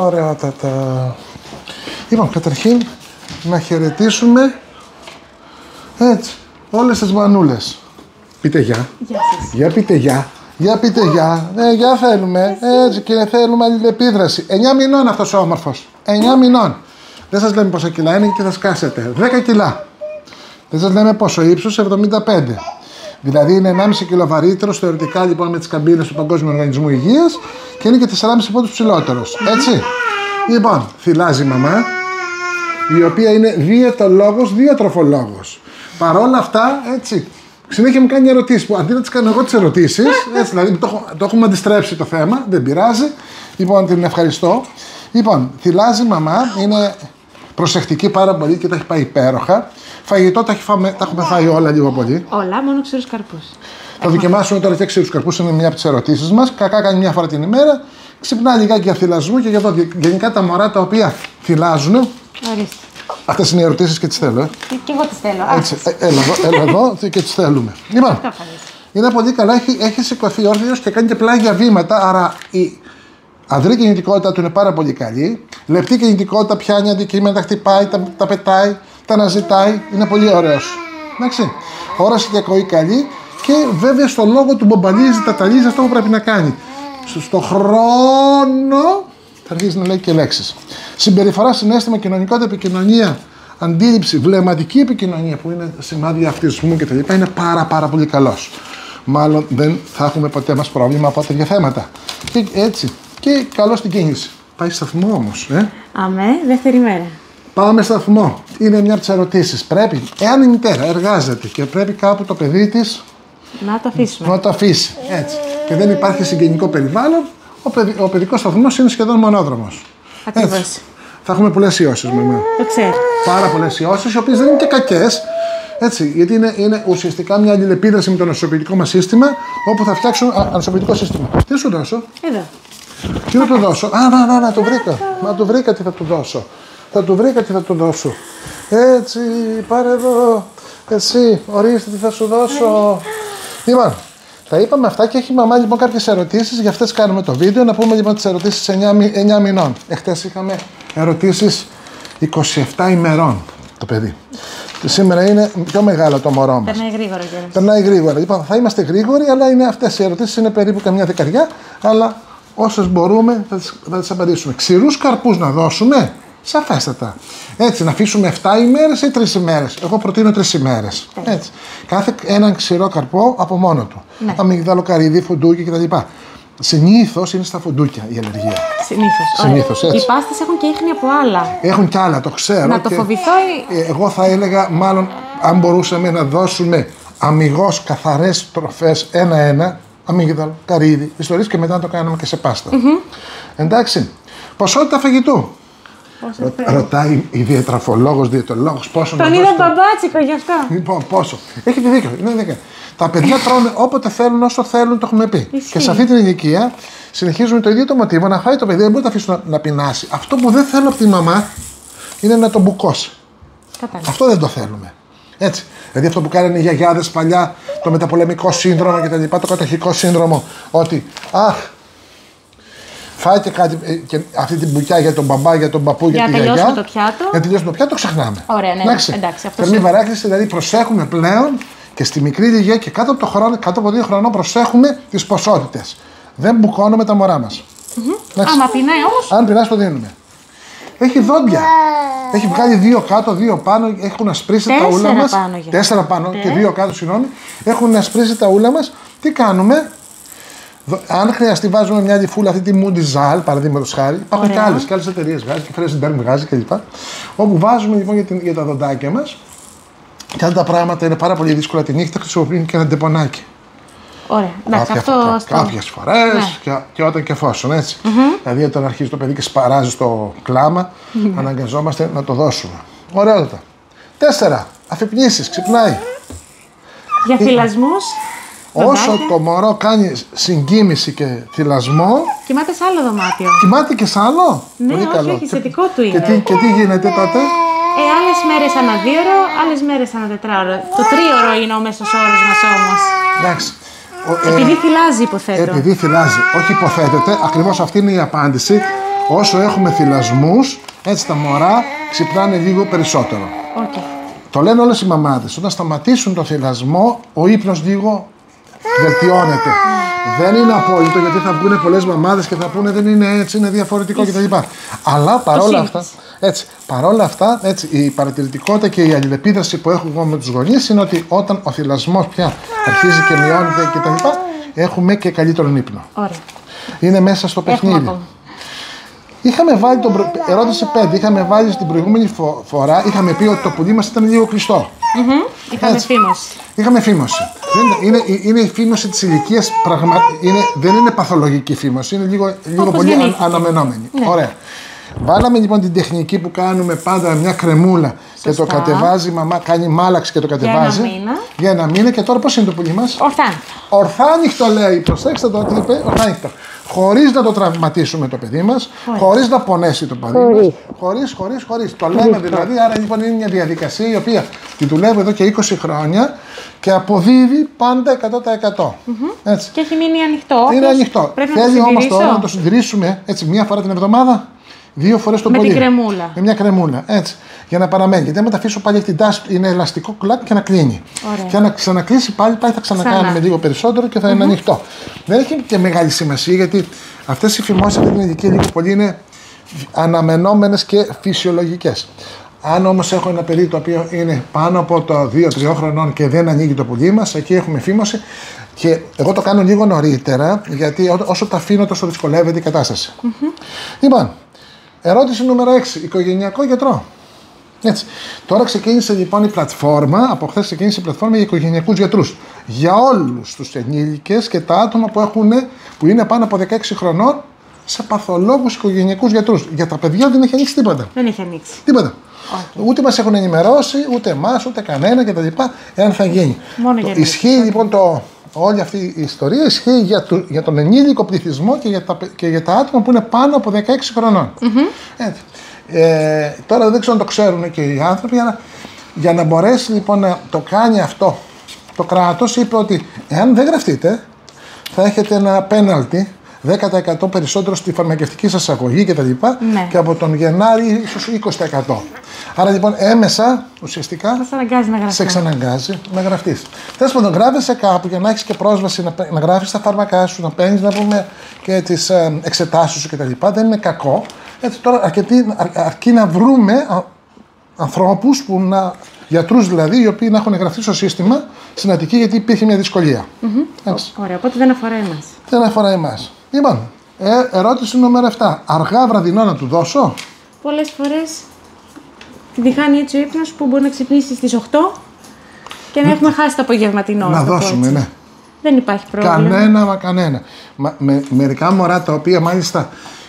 Ωραιότατα. Λοιπόν, καταρχήν να χαιρετήσουμε έτσι όλες τις μανούλες. Πείτε γεια. Γεια σας. Για πείτε γεια. Για πείτε γεια. Γεια θέλουμε. Έτσι και θέλουμε αλληλεπίδραση. 9 μηνών αυτός ο όμορφος. 9 μηνών. Δεν σας λέμε πόσα κιλά είναι και θα σκάσετε. 10 κιλά. Δεν σας λέμε πόσο ύψος, 75. Δηλαδή είναι 1,5 κιλό βαρύτερος θεωρητικά λοιπόν με τις καμπίνες του Παγκόσμιου Οργανισμού Υγείας και είναι και 4,5 πόντους ψηλότερος. Έτσι. Λοιπόν, θυλάζει η μαμά, η οποία είναι διαιτολόγος, διατροφολόγος. Παρόλα αυτά, έτσι, συνέχεια μου κάνει ερωτήσεις που αντί να τις κάνω εγώ τις ερωτήσεις, έτσι, δηλαδή το έχουμε αντιστρέψει το θέμα, δεν πειράζει. Λοιπόν, την ευχαριστώ. Λοιπόν, θυλάζει η μαμά, είναι προσεκτική πάρα πολύ και τα έχει πάει υπέροχα. Φαγητό τα έχουμε φάει όλα λίγο πολύ. Όλα, μόνο ξηρούς καρπούς. Θα δοκιμάσουμε τώρα και ξηρούς καρπούς, είναι μια από τις ερωτήσεις μας. Κακά κάνει μια φορά την ημέρα. Ξυπνά λιγάκι για θυλασμό και για εδώ. Γενικά τα μωρά τα οποία θυλάζουν. Ορίστε. Αυτές είναι οι ερωτήσεις και τις θέλω. Και εγώ τις θέλω. Έτσι, έλα εδώ και τις θέλουμε. Λοιπόν, είναι πολύ καλά, έχει σηκωθεί όρθιος και κάνει και πλάγια βήματα, άρα η ανδρική κινητικότητα του είναι πάρα πολύ καλή. Λεπτή κινητικότητα πιάνει αντικείμενα, τα χτυπάει, τα πετάει, τα αναζητάει. Είναι πολύ ωραίος. Εντάξει. Όραση και ακοή καλή και βέβαια στο λόγο του μπομπαλίζει, τα ταλίζει αυτό που πρέπει να κάνει. Στο χρόνο θα αρχίσει να λέει και λέξεις. Συμπεριφορά, συναίσθημα, κοινωνικότητα, επικοινωνία, αντίληψη, βλεμματική επικοινωνία που είναι σημάδια αυτισμού κτλ. Είναι πάρα πολύ καλός. Μάλλον δεν θα έχουμε ποτέ μας πρόβλημα από τέτοια θέματα. Και έτσι. Και καλό στην κίνηση. Πάει σταθμό όμως. Αμέ, δεύτερη μέρα. Πάμε σταθμό. Είναι μια από τις ερωτήσεις. Πρέπει, εάν η μητέρα εργάζεται και πρέπει κάπου το παιδί της να το αφήσουμε. να το αφήσει. Έτσι. Και δεν υπάρχει συγγενικό περιβάλλον, ο παιδικός σταθμός είναι σχεδόν μονόδρομος. Ακριβώς. Θα έχουμε πολλές ιώσεις, μαμά. Το ξέρω. Πάρα πολλές ιώσεις, οι οποίες δεν είναι και κακές. Έτσι, γιατί είναι ουσιαστικά μια αλληλεπίδραση με το νοσοποιητικό μας σύστημα, όπου θα φτιάξουν νοσοποιητικό σύστημα. Τι σου δώσω? Εδώ. Τι να του δώσω? Να το βρήκα. Να το βρήκα τι θα του δώσω. Θα του βρήκα τι θα του δώσω. Έτσι, πάρε εδώ. Εσύ, ορίστε τι θα σου δώσω. Λοιπόν, τα είπαμε αυτά και έχει η μαμά λοιπόν κάποιες ερωτήσεις, για αυτές κάνουμε το βίντεο. Να πούμε λοιπόν τις ερωτήσεις 9 μηνών. Εχθές είχαμε ερωτήσεις 27 ημερών το παιδί. Και σήμερα είναι πιο μεγάλο το μωρό μας. Περνάει γρήγορα κιόλας. Περνάει γρήγορα. Λοιπόν, θα είμαστε γρήγοροι, αλλά αυτές οι ερωτήσεις είναι περίπου καμιά δεκαριά, αλλά όσες μπορούμε θα τις απαντήσουμε. Ξηρούς καρπούς να δώσουμε, σαφέστατα. Έτσι, να αφήσουμε 7 ημέρες ή 3 ημέρες. Εγώ προτείνω 3 ημέρες. Έτσι. Κάθε έναν ξηρό καρπό από μόνο του. Ναι. Αμύγδαλο, καρύδι, φουντούκι κτλ. Συνήθως είναι στα φουντούκια η αλλεργία. Συνήθως. Οι πάστες έχουν και ίχνη από άλλα. Έχουν κι άλλα, το ξέρω. Να το φοβηθώ. Εγώ θα έλεγα, μάλλον, αν μπορούσαμε να δώσουμε αμυγός καθαρές τροφές ένα-ένα, αμύγδαλο, καρύδι, ιστορίες και μετά να το κάνουμε και σε πάστα. Εντάξει. Ποσότητα φαγητού. Ρωτάει η διατροφολόγος, διαιτολόγος πόσο. Τον είδα μπαμπάτσικο γι' αυτό. Λοιπόν, πόσο. Έχετε δίκιο. Τα παιδιά τρώνε όποτε θέλουν, όσο θέλουν, το έχουμε πει. Ισχύει. Και σε αυτή την ηλικία συνεχίζουμε το ίδιο το μοτίβο, να φάει το παιδί, δεν μπορεί να το αφήσει να πεινάσει. Αυτό που δεν θέλω από τη μαμά είναι να τον μπουκώσει. Αυτό δεν το θέλουμε. Έτσι. Δηλαδή αυτό που κάνανε οι γιαγιάδες παλιά, το μεταπολεμικό σύνδρομο κτλ. Το κατοχικό σύνδρομο, ότι φάει και κάτι, και αυτή την μπουκιά για τον μπαμπά, για τον παππού, για τη γιαγιά. Για να τελειώσουμε το πιάτο, το ξεχνάμε. Ωραία, ναι. Εντάξει, αυτό είναι. Βαράκριση, δηλαδή προσέχουμε πλέον και στη μικρή ηλικία και κάτω από 2 χρονών προσέχουμε τις ποσότητες. Δεν μπουκώνουμε τα μωρά μας. Άμα πεινάει όμως. Αν πεινάσει το δίνουμε. Έχει δόντια. Έχει βγάλει 2 κάτω, 2 πάνω, έχουν ασπρίσει τα ούλα μας. 4 πάνω και 2 κάτω, συγγνώμη. Έχουν ασπρίσει τα ούλα μας. Τι κάνουμε? Αν χρειαστεί, βάζουμε μια λιφούλα, αυτή τη Moody Zal, παραδείγματος χάρη. Υπάρχουν και άλλες εταιρείες βγάζει, και Fresh βγάζει κλπ. Όπου βάζουμε λοιπόν για τα δοντάκια μας. Και αν τα πράγματα είναι πάρα πολύ δύσκολα τη νύχτα, χρησιμοποιούμε και ένα ντεπονάκι. Ωραία. Κάποιες φορές και όταν και εφόσον, έτσι. Δηλαδή, όταν αρχίζει το παιδί και σπαράζει στο κλάμα, αναγκαζόμαστε να το δώσουμε. Ωραιότατα. 4. Αφυπνήσεις, ξυπνάει. Για θυλασμούς. Όσο το μωρό κάνει συγκίνηση και θυλασμό. Κοιμάται σε άλλο δωμάτιο. Κοιμάται και σε άλλο. Ναι, πολύ καλό. Όχι, θετικό του είναι. Και τι γίνεται τότε? Άλλες μέρες ανά 2ωρο, άλλες μέρες ανά 4ωρο. Το 3ωρο είναι ο μέσος όρος μας όμως. Εντάξει. Επειδή θυλάζει, υποθέτω. Επειδή θυλάζει. Όχι, υποθέτεται. Ακριβώς αυτή είναι η απάντηση. όσο έχουμε θυλασμούς, έτσι τα μωρά ξυπνάνε λίγο περισσότερο. Okay. Το λένε όλες οι μαμάδες. Όταν σταματήσουν το θυλασμό, ο ύπνος λίγο βελτιώνεται. Δεν είναι απόλυτο, γιατί θα βγουν πολλές μαμάδες και θα πούνε δεν είναι έτσι, είναι διαφορετικό κτλ. Αλλά παρόλα αυτά, έτσι, η παρατηρητικότητα και η αλληλεπίδραση που έχω εγώ με τους γονείς είναι ότι όταν ο θυλασμός πια αρχίζει και μειώνεται κτλ., έχουμε και καλύτερον ύπνο. Ωραία. Είναι μέσα στο παιχνίδι. Είχαμε βάλει ερώτηση 5. Είχαμε βάλει στην προηγούμενη φορά, είχαμε πει ότι το πουλί μας ήταν λίγο κλειστό. Είχαμε φήμωση. Είχαμε φήμωση. Είναι η φήμωση της ηλικίας, δεν είναι παθολογική φήμωση, είναι λίγο πολύ αναμενόμενη. Ναι. Ωραία. Βάλαμε λοιπόν την τεχνική που κάνουμε πάντα μια κρεμούλα. Σωστά. Και το κατεβάζει η μαμά, κάνει μάλαξη και το κατεβάζει. Για ένα μήνα. Και τώρα πώς είναι το πουλί μας? Ορθάνυχτο λέει. Προσέξτε το τι είπε. Ορθάνυχτο. Χωρίς να το τραυματίσουμε το παιδί μας, χωρίς να πονέσει το παιδί μας. Χωρίς. Το λέμε δηλαδή. Άρα λοιπόν είναι μια διαδικασία η οποία τη δουλεύω εδώ και 20 χρόνια και αποδίδει πάντα 100%. Έτσι. Και έχει μείνει ανοιχτό. Είναι ανοιχτό. Θέλει όμως τώρα να το συντηρήσουμε έτσι μία φορά την εβδομάδα. 2 φορές το πολύ. Με την κρεμούλα. Με μια κρεμούλα. Έτσι. Για να παραμένει. Γιατί άμα τα αφήσω πάλι την τάση, είναι ελαστικό κουλάκι και να κλείνει. Ωραία. Και να ξανακλείσει πάλι θα ξανακάνουμε λίγο περισσότερο και θα είναι ανοιχτό. Δεν έχει και μεγάλη σημασία, γιατί αυτές οι φημώσεις αυτή την ηλικία λίγο πολύ είναι αναμενόμενες και φυσιολογικές. Αν όμως έχω ένα παιδί το οποίο είναι πάνω από το 2-3 χρονών και δεν ανοίγει το πουλί μας, εκεί έχουμε φήμωση. Και εγώ το κάνω λίγο νωρίτερα, γιατί όσο τα αφήνω τόσο δυσκολεύεται η κατάσταση. Λοιπόν, ερώτηση νούμερο 6. Οικογενειακό γιατρό. Έτσι. Τώρα ξεκίνησε λοιπόν η πλατφόρμα, από χθες ξεκίνησε η πλατφόρμα για οικογενειακούς γιατρούς. Για όλους τους ενήλικες και τα άτομα που είναι πάνω από 16 χρονών, σε παθολόγους οικογενειακούς γιατρούς. Για τα παιδιά δεν έχει ανοίξει τίποτα. Δεν έχει ανοίξει. Τίποτα. Ούτε μας έχουν ενημερώσει, ούτε εμάς, ούτε κανένα κτλ. Εάν θα γίνει. Ισχύει λοιπόν όλη αυτή η ιστορία ισχύει για τον ενήλικο πληθυσμό και για τα άτομα που είναι πάνω από 16 χρονών. Έτσι. Τώρα δεν ξέρω αν το ξέρουν και οι άνθρωποι, για να μπορέσει λοιπόν να το κάνει αυτό, το κράτος είπε ότι εάν δεν γραφτείτε θα έχετε ένα πέναλτι 10% περισσότερο στη φαρμακευτική σας αγωγή κτλ. Και από τον Γενάρη ίσως 20%. Άρα λοιπόν έμεσα ουσιαστικά σε εξαναγκάζει να γραφτείς. Τέλος πάντων, γράφεσαι κάπου για να έχεις και πρόσβαση να γράφεις τα φάρμακά σου, να παίρνεις να πούμε και τις εξετάσεις σου κτλ. Δεν είναι κακό. Έτσι, τώρα αρκεί να βρούμε ανθρώπους γιατρούς δηλαδή, οι οποίοι να έχουν γραφτεί στο σύστημα στην Αττική, γιατί υπήρχε μια δυσκολία. Ωραία, οπότε δεν αφορά εμάς. Δεν αφορά εμάς. Λοιπόν, ερώτηση νούμερο 7. Αργά βραδινό να του δώσω? Πολλές φορές την τυχάνει έτσι ο ύπνος που μπορεί να ξυπνήσει στις 8 και να έχουμε χάσει το απογευματινό. Να δώσουμε, ναι. Δεν υπάρχει πρόβλημα. Κανένα. Μερικά μωρά τα οποία μάλιστα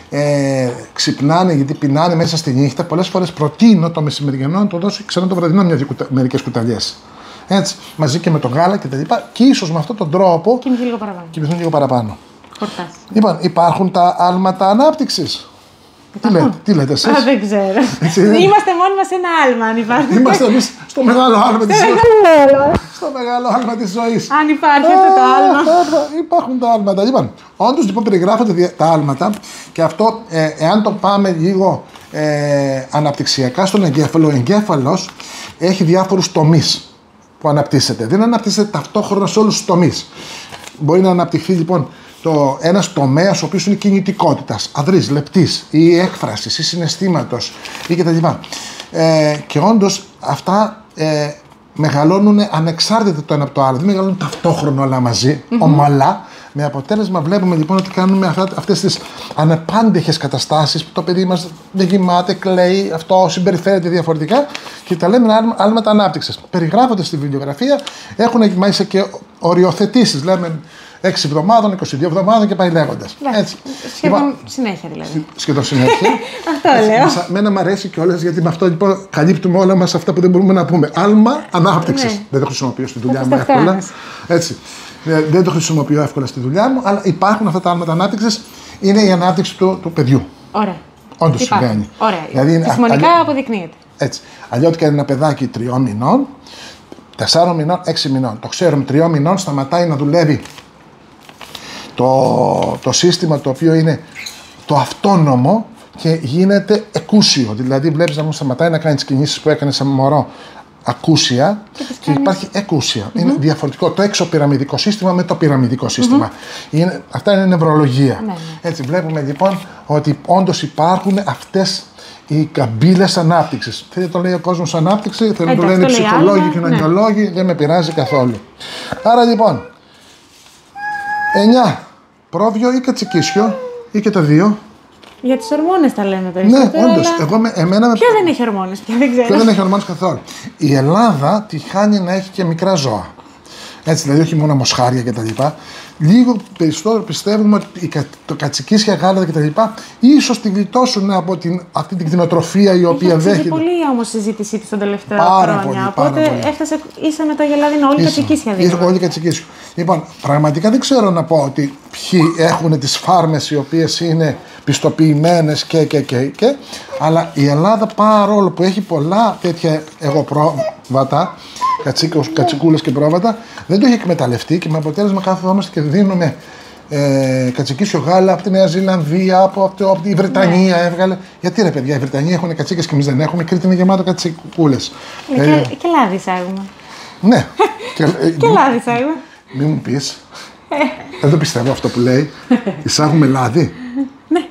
ξυπνάνε γιατί πεινάνε μέσα στη νύχτα, πολλές φορές προτείνω το μεσημεριανό να το δώσω ξανά το βραδινό μερικές κουταλιές. Έτσι, μαζί και με το γάλα και τα λοιπά. Και ίσως με αυτόν τον τρόπο κοιμηθούν λίγο παραπάνω. Λοιπόν, υπάρχουν τα άλματα ανάπτυξης? Τι λέτε εσείς? Δεν ξέρω. Είμαστε μόνοι μας ένα άλμα, αν υπάρχει. Είμαστε εμείς στο μεγάλο άλμα της ζωής. Στο μεγάλο άλμα της ζωής. Αν υπάρχει αυτό το άλμα. Υπάρχουν τα άλματα. Λοιπόν, όντως λοιπόν περιγράφονται τα άλματα και αυτό, εάν το πάμε λίγο αναπτυξιακά στον εγκέφαλο, ο εγκέφαλος έχει διάφορους τομείς που αναπτύσσεται. Δεν αναπτύσσεται ταυτόχρονα σε όλους τους τομείς. Μπορεί να αναπτυχθεί λοιπόν ένας τομέας ο οποίος είναι κινητικότητας, αδρής, λεπτής ή έκφρασης ή συναισθήματος ή κτλ. Και όντως αυτά μεγαλώνουν ανεξάρτητα το ένα από το άλλο, δεν μεγαλώνουν ταυτόχρονα όλα μαζί, ομαλά. Με αποτέλεσμα βλέπουμε λοιπόν ότι κάνουμε αυτές τις ανεπάντεχες καταστάσεις που το παιδί μας δεν κοιμάται, κλαίει, αυτό συμπεριφέρεται διαφορετικά και τα λέμε άλματα ανάπτυξης. Περιγράφονται στη βιβλιογραφία, έχουν μάλιστα και οριοθετήσεις, λέμε 6 εβδομάδων, 22 εβδομάδων και πάει λέγοντας. Σχεδόν συνέχεια δηλαδή. Σχεδόν συνέχεια. Αυτό λέω. Μένα μου αρέσει κιόλας γιατί με αυτό λοιπόν καλύπτουμε όλα μας αυτά που δεν μπορούμε να πούμε. Άλμα ανάπτυξης. Δεν το χρησιμοποιώ στη δουλειά μου εύκολα. Έτσι. Δεν το χρησιμοποιώ εύκολα στη δουλειά μου, αλλά υπάρχουν αυτά τα άλματα ανάπτυξης. Είναι η ανάπτυξη του παιδιού. Ωραία. Όντως συμβαίνει. Ωραία. Δηλαδή, επιστημονικά αποδεικνύεται. Έτσι. Αλλιώτικα είναι ένα παιδάκι 3 μηνών, 4 μηνών, 6 μηνών. Το ξέρουμε, 3 μηνών σταματάει να δουλεύει το σύστημα το οποίο είναι το αυτόνομο και γίνεται εκούσιο. Δηλαδή, βλέπεις να μου σταματάει να κάνει τις κινήσεις που έκανε σαν μωρό ακούσια και υπάρχει εκούσια. Είναι διαφορετικό το εξωπυραμιδικό σύστημα με το πυραμιδικό σύστημα. Αυτά είναι νευρολογία. Έτσι, βλέπουμε λοιπόν ότι όντως υπάρχουν αυτές οι καμπύλες ανάπτυξης. Θέλει να το λέει ο κόσμος ανάπτυξη, θέλει να το λένε οι ψυχολόγοι και οι κοινωνιολόγοι, δεν με πειράζει καθόλου. Άρα λοιπόν, 9 πρόβιο ή κατσικίσιο ή και τα δύο. Για τις ορμόνες τα λέμε περισσότερο. Ναι, όντως. Αλλά... Ποιο δεν έχει ορμόνες, πια δεν ξέρω. Ποιο δεν έχει ορμόνες καθόλου. Η Ελλάδα τη χάνει να έχει και μικρά ζώα. Έτσι, δηλαδή όχι μόνο μοσχάρια κτλ. Λίγο περισσότερο πιστεύουμε ότι το κατσικίσια, γάλατα κτλ. Ίσως τη γλιτώσουν από αυτή την κτηνοτροφία η οποία δέχεται. Έχει πολύ όμως συζήτησή της τον τελευταίο χρόνια. Οπότε έφτασε ίσα με το γελάδινο, όλοι κατσικίσια δίνουν. Όλοι κατσικίσια. Λοιπόν, πραγματικά δεν ξέρω να πω ότι ποιοι έχουν τις φάρμες οι οποίες είναι πιστοποιημένες και, αλλά η Ελλάδα παρόλο που έχει πολλά τέτοια εγωπρόβατα, κατσικούλες και πρόβατα, δεν το έχει εκμεταλλευτεί και με αποτέλεσμα καθόμαστε και δίνουμε κατσικίσιο γάλα από τη Νέα Ζηλανδία, από τη Βρετανία έβγαλε. Γιατί ρε παιδιά, οι Βρετανοί έχουν κατσίκες και εμείς δεν έχουμε. Η Κρήτη είναι γεμάτο κατσικούλες. Και λάδι εισάγουμε. Ναι. Και λάδι εισάγουμε. Μην μου πεις. Δεν το πιστεύω αυτό που λέει. Εισάγουμε λάδι. Ναι.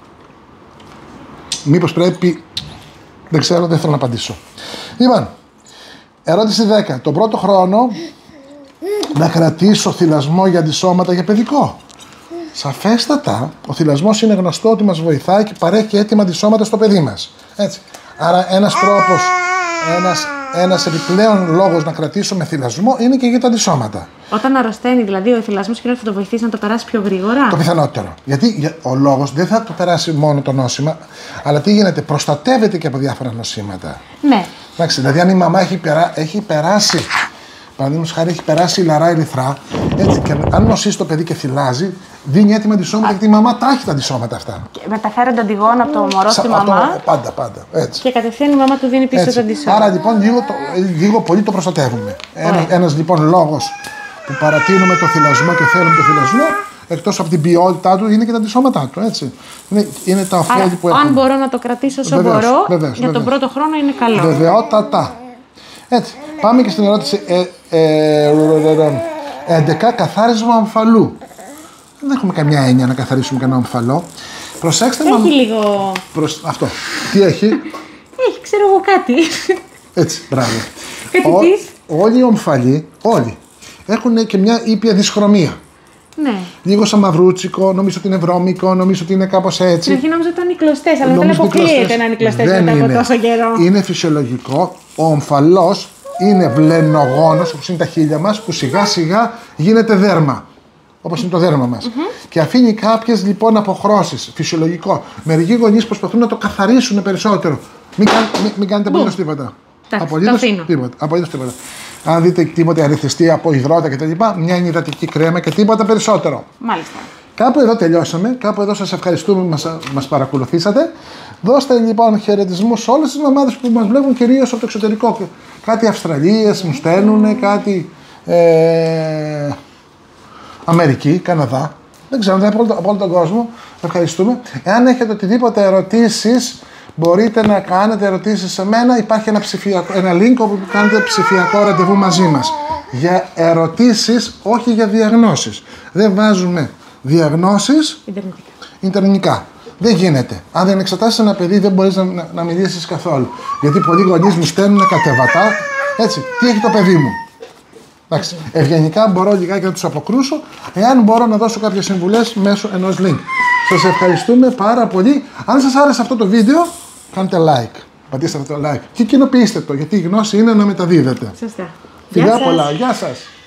Μήπως πρέπει. Δεν ξέρω, δεν θέλω να απαντήσω. Λοιπόν, ερώτηση 10. Τον πρώτο χρόνο να κρατήσω θυλασμό για αντισώματα για παιδικό. Σαφέστατα, ο θυλασμός είναι γνωστό ότι μας βοηθάει και παρέχει έτοιμα αντισώματα στο παιδί μας. Έτσι. Άρα ένας τρόπος, ένας επιπλέον λόγος να κρατήσουμε θυλασμό είναι και για τα αντισώματα. Όταν αρρωσταίνει δηλαδή ο θυλασμός και θα το βοηθήσει να το περάσει πιο γρήγορα. Το πιθανότερο. Γιατί ο λόγος δεν θα το περάσει μόνο το νόσημα, αλλά τι γίνεται, προστατεύεται και από διάφορα νοσήματα. Ναι. Εντάξει, δηλαδή αν η μαμά έχει περάσει, παραδείγματος χάρη έχει περάσει ηλαρά ερυθρά, έτσι, και αν νοσήσει το παιδί και θυλάζει, δίνει έτοιμα αντισώματα γιατί η μαμά τα έχει τα αντισώματα αυτά. Και μεταφέρονται αντιγόνα από το μωρό στη μαμά. Πάντα. Έτσι. Και κατευθείαν η μαμά του δίνει πίσω τα αντισώματα. Άρα λοιπόν λίγο πολύ το προστατεύουμε. Ένας λοιπόν λόγος που παρατείνουμε το θυλασμό και θέλουμε το θυλασμό, εκτός από την ποιότητά του, είναι και τα αντισώματά του. Έτσι. Είναι τα ωφέλη που έχουμε. Αν μπορώ να το κρατήσω όσο μπορώ, για τον πρώτο χρόνο είναι καλό. Βεβαιότατα. Έτσι. Πάμε και στην ερώτηση 11. Καθάρισμα ομφαλού. Δεν έχουμε καμιά έννοια να καθαρίσουμε κανένα ομφαλό. Προσέξτε να. Έχει λίγο. Αυτό. Τι έχει. Έχει, ξέρω εγώ κάτι. Έτσι, μπράβο. Κάτι όλοι οι ομφαλοί, όλοι, έχουν και μια ήπια δυσχρωμία. Ναι. Λίγο σαν μαυρούτσικο, νομίζω ότι είναι βρώμικο, νομίζω ότι είναι κάπως έτσι. Στην αρχή νόμιζα ότι ήταν νικλωστές, αλλά δεν αποκλείεται να είναι νικλωστές μετά από τόσο καιρό. Είναι φυσιολογικό. Ο ομφαλός είναι βλενογόνος, όπως είναι τα χείλια μας, που σιγά σιγά γίνεται δέρμα. Όπως είναι το δέρμα μας. Και αφήνει κάποιες λοιπόν αποχρώσεις. Φυσιολογικό. Μερικοί γονείς προσπαθούν να το καθαρίσουν περισσότερο. Μην κάνετε απολύτως τίποτα. Απολύτως τίποτα. Αν δείτε τίποτα αριθιστή από υδρότα κτλ., μια υδατική κρέμα και τίποτα περισσότερο. Μάλιστα. Κάπου εδώ τελειώσαμε. Κάπου εδώ σας ευχαριστούμε που μας παρακολουθήσατε. Δώστε λοιπόν χαιρετισμούς σε όλες τις μαμάδες που μας βλέπουν κυρίως από το εξωτερικό. Κάτι Αυστραλίες μου στέλνουν, κάτι Αμερική, Καναδά. Δεν ξέρω, δεν από όλο τον κόσμο. Ευχαριστούμε. Εάν έχετε οτιδήποτε ερωτήσεις, μπορείτε να κάνετε ερωτήσεις σε μένα. Υπάρχει ένα link όπου κάνετε ψηφιακό ραντεβού μαζί μας. Για ερωτήσεις, όχι για διαγνώσεις. Δεν βάζουμε διαγνώσεις ιντερνετικά. Δεν γίνεται. Αν δεν εξετάσεις ένα παιδί, δεν μπορείς να μιλήσεις καθόλου. Γιατί πολλοί γονείς μου στέλνουν κατεβατά. Έτσι, τι έχει το παιδί μου. Εντάξει, ευγενικά μπορώ λιγάκι να τους αποκρούσω, εάν μπορώ να δώσω κάποιες συμβουλές μέσω ενός link. Σας ευχαριστούμε πάρα πολύ. Αν σας άρεσε αυτό το βίντεο, κάντε like. Πατήστε το like και κοινοποιήστε το, γιατί η γνώση είναι να μεταδίδεται. Σωστά. Φιλιά πολλά. Γεια σας.